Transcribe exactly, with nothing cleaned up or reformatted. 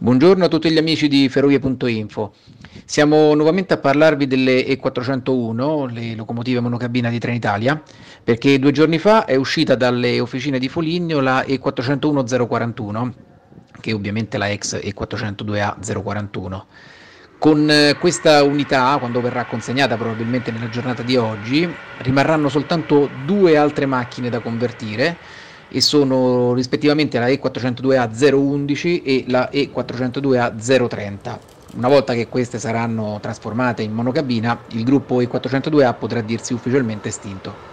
Buongiorno a tutti gli amici di Ferrovie punto info. Siamo nuovamente a parlarvi delle E quattrocentouno, le locomotive monocabina di Trenitalia, perché due giorni fa è uscita dalle officine di Foligno la E quattrocentouno zero quarantuno, che è ovviamente la ex E quattrocentodue A zero quarantuno. Con eh, questa unità, quando verrà consegnata probabilmente nella giornata di oggi, rimarranno soltanto due altre macchine da convertire e sono rispettivamente la E quattrocentodue A zero undici e la E quattrocentodue A zero trenta. Una volta che queste saranno trasformate in monocabina, il gruppo E quattrocentodue A potrà dirsi ufficialmente estinto.